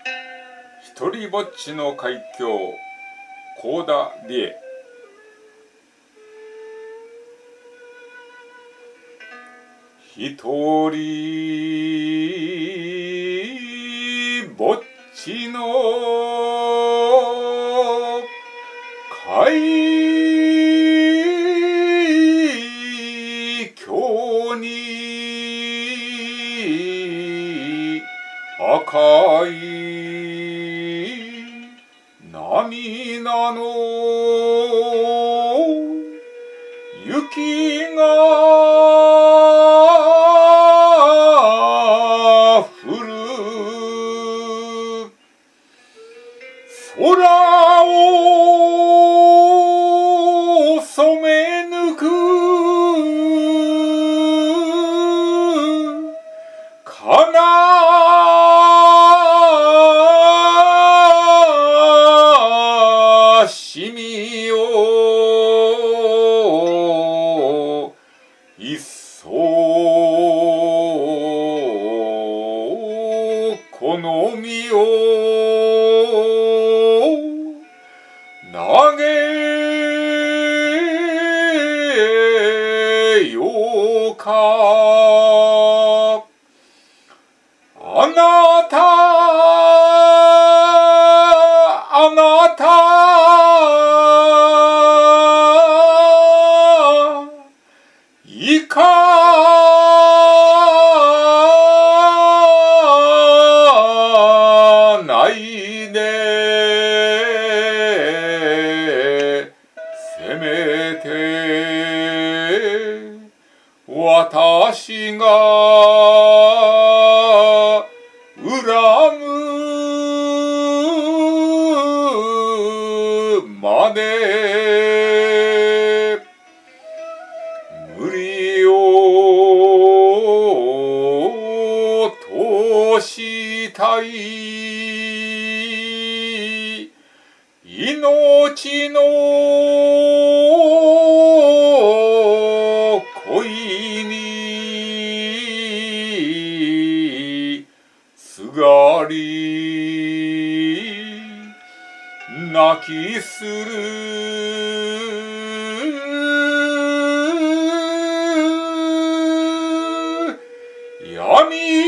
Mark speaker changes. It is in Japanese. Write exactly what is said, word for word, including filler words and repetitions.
Speaker 1: 一人ぼっちの海峡、幸田理恵。一人ぼっちの海峡に赤い涙の雪が降る。空を染め抜く悲しみを一層好みを投げようか。あなたあなた行かないで、せめて私が恨むまで無理を通したい。命の恋にすがり泣きする闇